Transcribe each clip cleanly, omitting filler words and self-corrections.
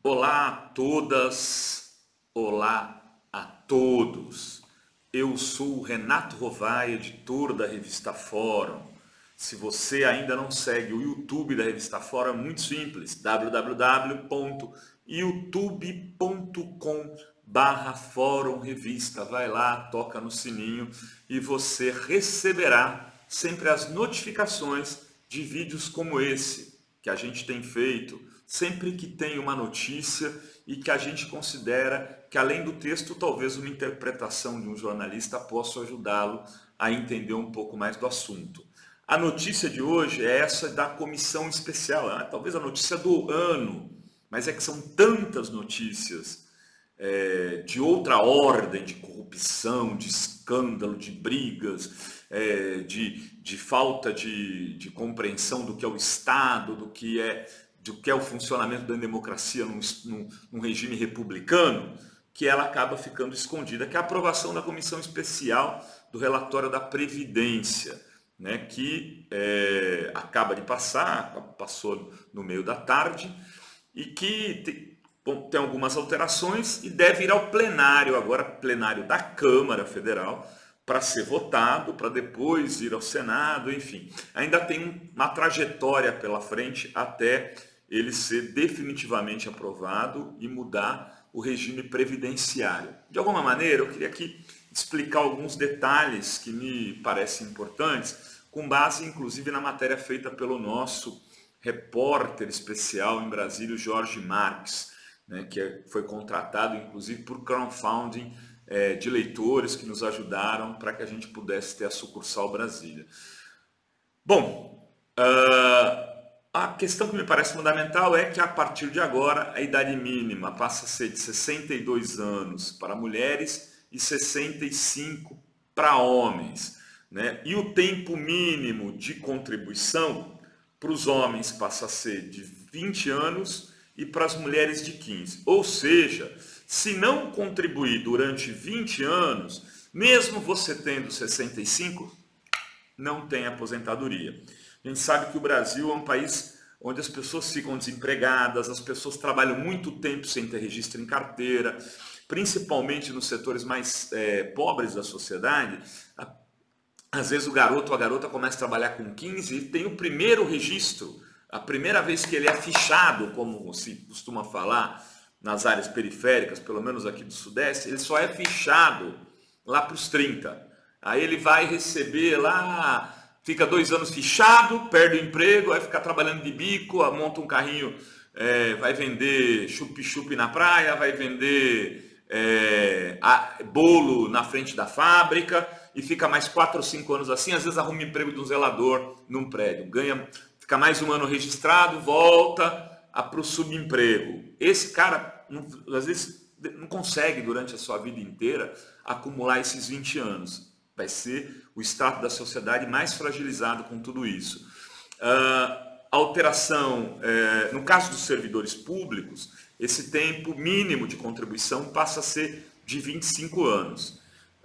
Olá a todas, olá a todos. Eu sou o Renato Rovai, editor da revista Fórum. Se você ainda não segue o YouTube da revista Fórum, é muito simples: www.youtube.com/Fórum Revista. Vai lá, toca no sininho e você receberá sempre as notificações de vídeos como esse que a gente tem feito sempre que tem uma notícia e que a gente considera que, além do texto, talvez uma interpretação de um jornalista possa ajudá-lo a entender um pouco mais do assunto. A notícia de hoje é essa da comissão especial, talvez a notícia do ano, mas é que são tantas notícias de outra ordem, de corrupção, de escândalo, de brigas, de falta de compreensão do que é o Estado, do que é o funcionamento da democracia num regime republicano, que ela acaba ficando escondida, que é a aprovação da comissão especial do relatório da Previdência, né, que acaba de passou no meio da tarde, e que tem algumas alterações e deve ir ao plenário, agora plenário da Câmara Federal, para ser votado, para depois ir ao Senado, enfim. Ainda tem uma trajetória pela frente até ele ser definitivamente aprovado e mudar o regime previdenciário. De alguma maneira, eu queria aqui explicar alguns detalhes que me parecem importantes, com base inclusive na matéria feita pelo nosso repórter especial em Brasília, o Jorge Marques, né, que foi contratado inclusive por crowdfunding de leitores que nos ajudaram para que a gente pudesse ter a sucursal Brasília. Bom, a questão que me parece fundamental é que, a partir de agora, a idade mínima passa a ser de 62 anos para mulheres e 65 para homens, né? E o tempo mínimo de contribuição para os homens passa a ser de 20 anos e para as mulheres de 15. Ou seja, se não contribuir durante 20 anos, mesmo você tendo 65, não tem aposentadoria. A gente sabe que o Brasil é um país onde as pessoas ficam desempregadas, as pessoas trabalham muito tempo sem ter registro em carteira, principalmente nos setores mais pobres da sociedade. Às vezes o garoto ou a garota começa a trabalhar com 15 e tem o primeiro registro, a primeira vez que ele é fichado, como se costuma falar nas áreas periféricas, pelo menos aqui do Sudeste, ele só é fichado lá para os 30. Aí ele vai receber lá, fica 2 anos fichado, perde o emprego, vai ficar trabalhando de bico, monta um carrinho, vai vender chup-chup na praia, vai vender bolo na frente da fábrica e fica mais 4 ou 5 anos assim. Às vezes arruma emprego de um zelador num prédio, fica mais um ano registrado, volta para o subemprego. Esse cara, às vezes, não consegue durante a sua vida inteira acumular esses 20 anos. Vai ser o extrato da sociedade mais fragilizado com tudo isso. Alteração, no caso dos servidores públicos, esse tempo mínimo de contribuição passa a ser de 25 anos,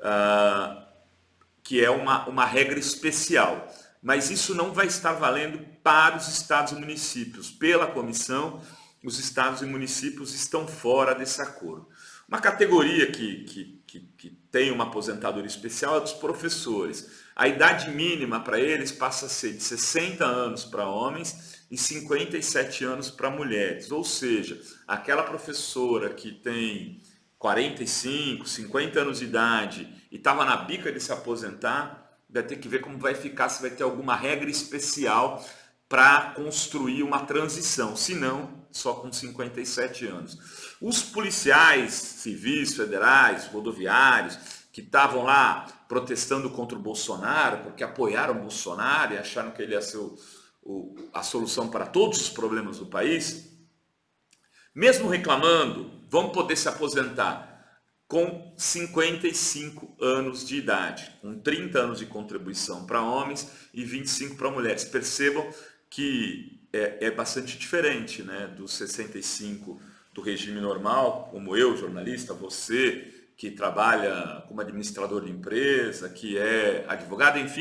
que é uma regra especial. Mas isso não vai estar valendo para os estados e municípios. Pela comissão, os estados e municípios estão fora desse acordo. Uma categoria que tem uma aposentadoria especial é dos professores. A idade mínima para eles passa a ser de 60 anos para homens e 57 anos para mulheres. Ou seja, aquela professora que tem 45, 50 anos de idade e estava na bica de se aposentar, vai ter que ver como vai ficar, se vai ter alguma regra especial para construir uma transição, se não, só com 57 anos. Os policiais civis, federais, rodoviários, que estavam lá protestando contra o Bolsonaro, porque apoiaram o Bolsonaro e acharam que ele ia ser a solução para todos os problemas do país, mesmo reclamando, vão poder se aposentar com 55 anos de idade, com 30 anos de contribuição para homens e 25 para mulheres. Percebam que é bastante diferente, né, dos 65 do regime normal, como eu, jornalista, você que trabalha como administrador de empresa, que é advogado, enfim,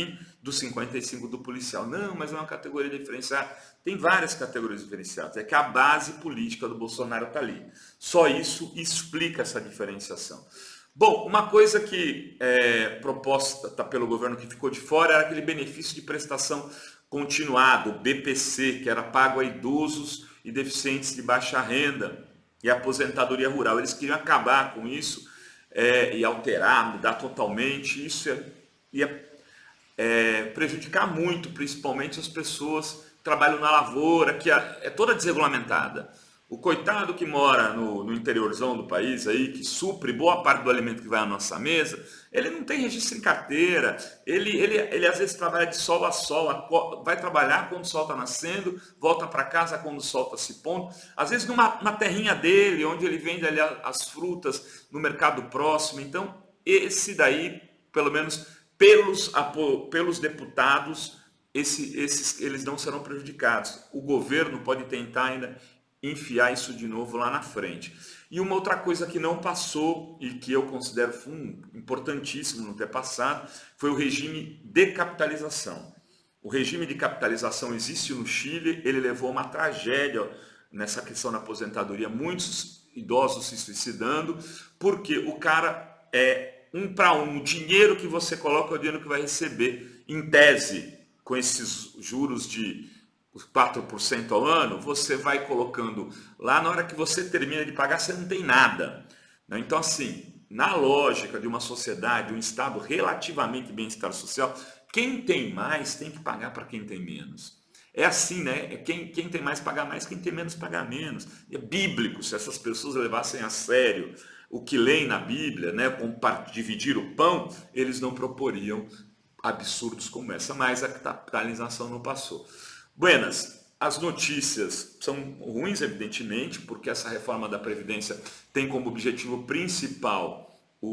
dos 55 do policial. Não, mas é uma categoria diferenciada. Tem várias categorias diferenciadas. É que a base política do Bolsonaro está ali. Só isso explica essa diferenciação. Bom, uma coisa que é proposta pelo governo que ficou de fora era aquele benefício de prestação continuado, o BPC, que era pago a idosos e deficientes de baixa renda e aposentadoria rural. Eles queriam acabar com isso e alterar, mudar totalmente. Isso ia prejudicar muito, principalmente as pessoas que trabalham na lavoura, que é toda desregulamentada. O coitado que mora no interiorzão do país, aí, que supre boa parte do alimento que vai à nossa mesa, ele não tem registro em carteira, ele às vezes trabalha de sol a sol, vai trabalhar quando o sol está nascendo, volta para casa quando o sol está se pondo, às vezes na terrinha dele, onde ele vende ali as frutas no mercado próximo. Então, esse daí, pelo menos pelos deputados, eles não serão prejudicados. O governo pode tentar ainda enfiar isso de novo lá na frente. E uma outra coisa que não passou e que eu considero importantíssimo não ter passado foi o regime de capitalização. O regime de capitalização existe no Chile, ele levou a uma tragédia nessa questão da aposentadoria, muitos idosos se suicidando, porque o cara um para um, o dinheiro que você coloca é o dinheiro que vai receber. Em tese, com esses juros de 4% ao ano, você vai colocando lá, na hora que você termina de pagar, você não tem nada. Então, assim, na lógica de uma sociedade, um Estado relativamente bem-estar social, quem tem mais tem que pagar para quem tem menos. É assim, né? Quem tem mais pagar mais, quem tem menos pagar menos. É bíblico, se essas pessoas levassem a sério o que leem na Bíblia, né, dividir o pão, eles não proporiam absurdos como essa, mas a capitalização não passou. Buenas, as notícias são ruins, evidentemente, porque essa reforma da Previdência tem como objetivo principal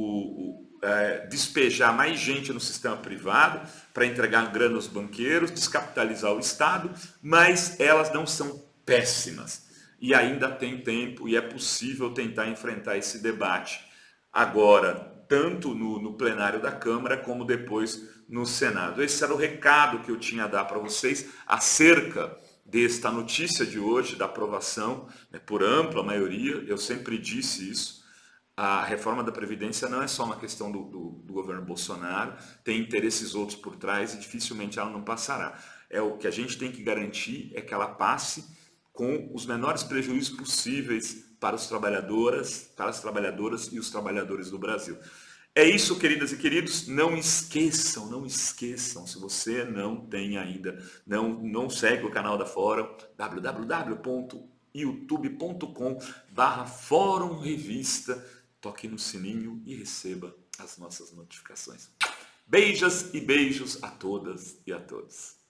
despejar mais gente no sistema privado para entregar grana aos banqueiros, descapitalizar o Estado, mas elas não são péssimas. E ainda tem tempo e é possível tentar enfrentar esse debate agora, tanto no plenário da Câmara como depois no Senado. Esse era o recado que eu tinha a dar para vocês acerca desta notícia de hoje, da aprovação, né, por ampla maioria. Eu sempre disse isso. A reforma da Previdência não é só uma questão do governo Bolsonaro, tem interesses outros por trás e dificilmente ela não passará. O que a gente tem que garantir é que ela passe com os menores prejuízos possíveis para as trabalhadoras e os trabalhadores do Brasil. É isso, queridas e queridos. Não esqueçam, se você não tem ainda, não segue o canal da Fórum, www.youtube.com/Fórum Revista, toque no sininho e receba as nossas notificações. Beijos e beijos a todas e a todos.